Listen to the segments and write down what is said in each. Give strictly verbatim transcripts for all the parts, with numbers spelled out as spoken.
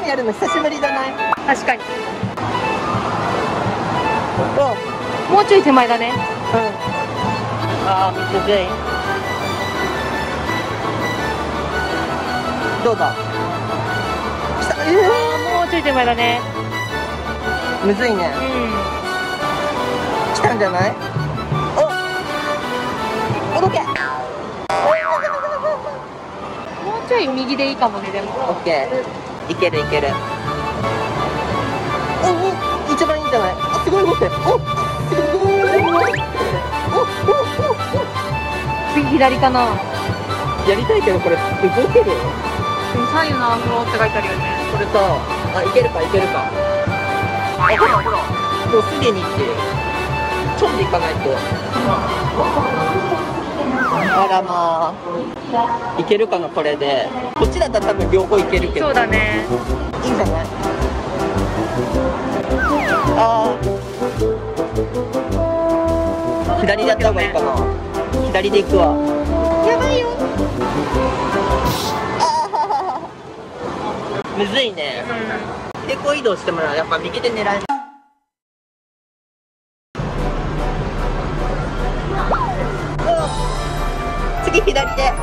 ムやるの久しぶりじゃない？ 確かに。もうちょい手前だね。 うん。ああ、むずい。どうだ？来た。えあー、もうちょい手前だね。 ー、むずいね。 うん。 来たんじゃない？お、届け。 もうちょい右でいいかもね、でも。 オッケー。いけるいける。おお、一番いいんじゃない？あ、すごい動く。お、すごい。お、お、お、お。 次左かな。 やりたいけどこれ動ける？ でも左右のアングルって書いてあるよね。 これさ、あ、いけるかいけるか。あ、ほらほら。もうすでにいってる。ちょんでいかないと。あらまあ。いけるかなこれで。こっちだったら多分両方いけるけど。 そうだね。 いいんじゃない？ああ。左でやった方がいいかな。左で行くわ。やばいよ。ああ。むずいね。平行移動してもらう。やっぱ右で狙えない。次左で。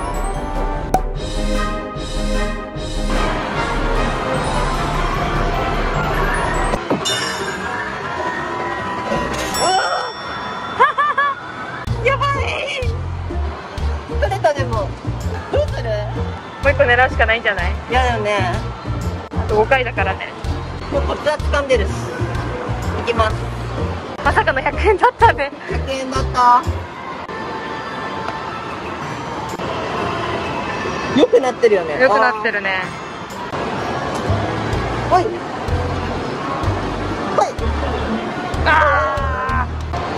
やばい。取れた。でもどうする？ もう一個狙うしかないんじゃない？ やだよね。 あとごかいだからね。 もうコツは掴んでるし。いきます。 まさかのひゃくえんだったね。 ひゃくえんだった。良くなってるよね。 良くなってるね。 おい。おい。 あ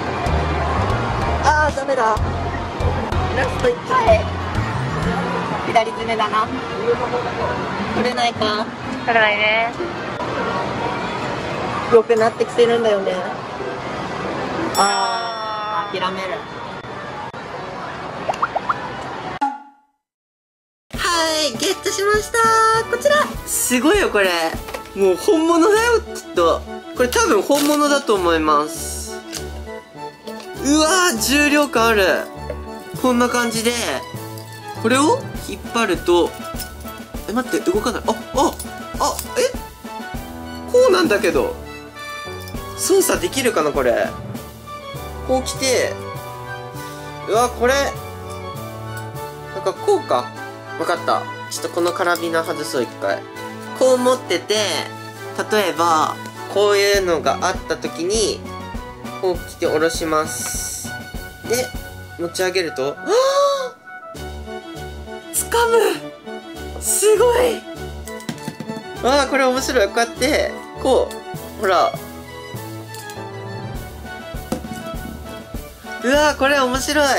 ああ、ダメだ。ラストいっかい。左詰めだな。取れないか。 ー、取れないね。 良くなってきてるんだよね。ああ、諦める。はい、ゲットしました。こちら。すごいよこれ。もう本物だよきっと。これ多分本物だと思います。うわー、重量感ある。こんな感じでこれを引っ張ると、え、待って、動かない。あ、あ、あ、え、こうなんだけど操作できるかなこれ。こう来て、うわ、これなんかこうか。わかった。ちょっとこのカラビナ外そう一回。こう持ってて、例えばこういうのがあった時にこう来て下ろします。で持ち上げると、はあ、掴む。すごい。わあ、これ面白い。こうやってこう、ほら、うわー、これ面白い。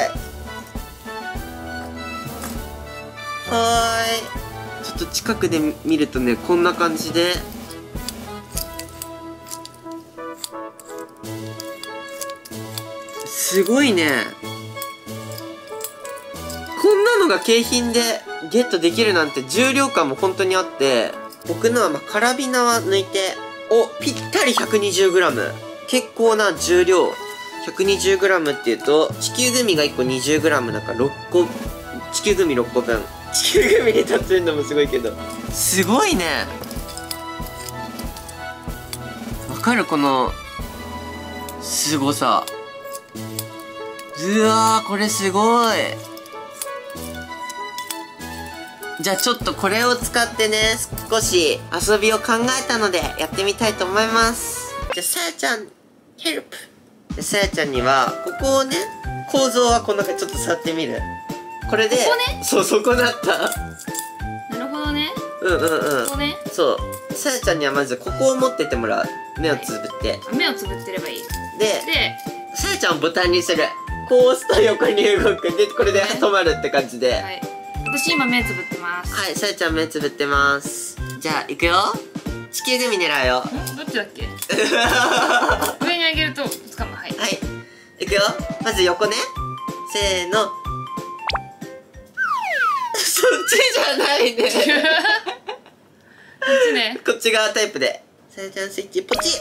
はーい。ちょっと近くで見るとね、こんな感じで。すごいね。こんなのが景品でゲットできるなんて重量感も本当にあって、僕のはまあカラビナは抜いて、お、ぴったり ひゃくにじゅうグラム。結構な重量。ひゃくにじゅうグラム っていうと、地球グミがいっこ にじゅうグラム だからろっこ、地球グミろっこぶん。地球グミに例えるのもすごいけど。すごいね。わかる？この、すごさ。うわー、これすごい。じゃあちょっとこれを使ってね、少し遊びを考えたので、やってみたいと思います。じゃあ、さやちゃん、ヘルプ。さやちゃんには、ここをね、構造はこんな感じ、ちょっと触ってみる。これで、 ここね、 そう、そこなった。 なるほどね。 うんうんうん。 ここね。 そう。さやちゃんにはまずここを持っててもらう。目をつぶって。 目をつぶってればいい。 で、 で、 さやちゃんをボタンにする。こう押すと横に動く。で、これで止まるって感じで。 はい。私今目つぶってます。 はい、さやちゃん目つぶってます。じゃあ、いくよ。地球グミ狙うよ。 ん？どっちだっけ？上に上げると掴む。はい。 はい。いくよ。まず横ね。せーの。そっちじゃないね。 こっちね。 でこっち側タイプで。さやちゃんスイッチポチ。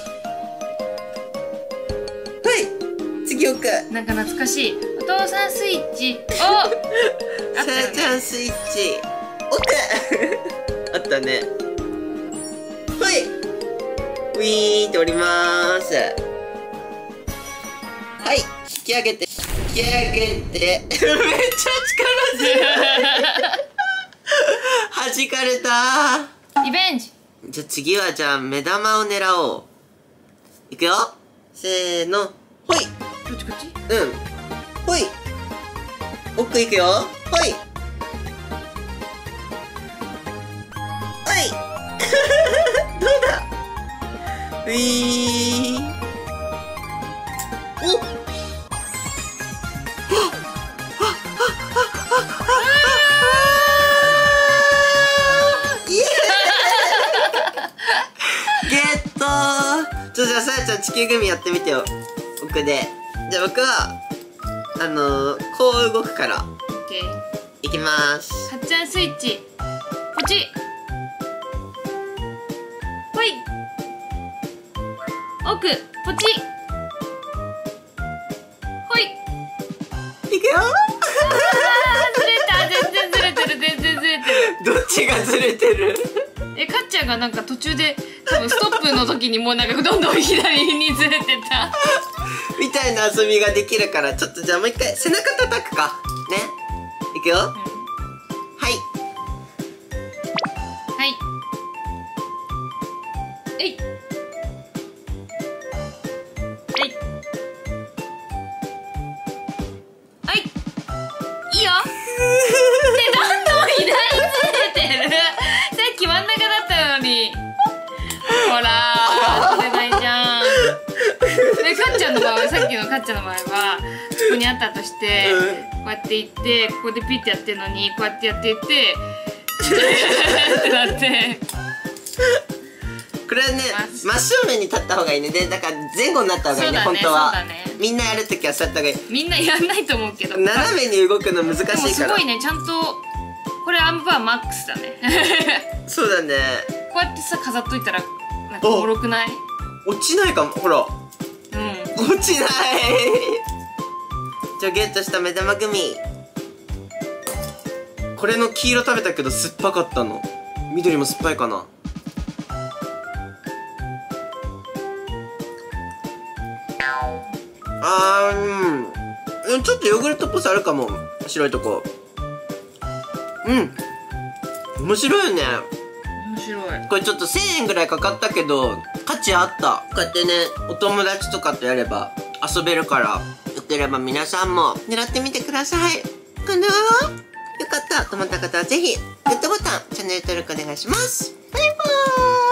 はい次奥。 なんか懐かしい。お父さんスイッチ。おあったさやちゃよね。 んスイッチ奥あったね。はいウィーンっておりまーす。はい引き上げて引き上げてめっちゃ力強い弾かれた。 リベンジ。 じゃあ次はじゃあ目玉を狙おう。いくよせーのほい。 こっちこっち。 うんほい奥いくよほいはいどうだウィーンおっゲットー。ちょ、じゃあさやちゃん地球グミやってみてよ奥で。じゃあ僕はあのー、こう動くからオッケー。 いきまーす。 はっちゃんスイッチポチ。ほい奥ポチ。ほい。 いくよあーずれた。全然ずれてる。全然ずれてる。 どっちがずれてるえ、かっちゃんがなんか途中で多分ストップの時にもうなんかどんどん左にずれてたみたいな遊びができるから、ちょっとじゃあもう一回背中叩くかね。いくよ、うん、はいはいえいえいはいいいよでどんどん左にずれてるさっき真ん中だったのにほら出ないじゃんでかっちゃんの場合はさっきのかっちゃんの場合はここにあったとして、うん、こうやっていってここでピッてやってるのにこうやってやっていってってなってこれはね真正面に立った方がいいね。でだから前後になった方がいいね、本当は、ね、みんなやるときはそうやった方がいい。 みんなやんないと思うけど斜めに動くの難しいから。でもすごいね、ちゃんとこれアンパーマックスだねそうだね。 こうやってさ飾っといたらなんかおもろくない？ 落ちないかも。ほら、うん、落ちないじゃあゲットした目玉グミ、これの黄色食べたけど酸っぱかったの。緑も酸っぱいかな。あー、うん、ちょっとヨーグルトっぽさあるかも、白いとこ。うん面白いよね。 面白い。 これちょっとせんえんぐらいかかったけど価値あった。こうやってねお友達とかとやれば遊べるから、よければ皆さんも狙ってみてください。かなー、よかったと思った方はぜひグッドボタン、チャンネル登録お願いします。バイバーイ。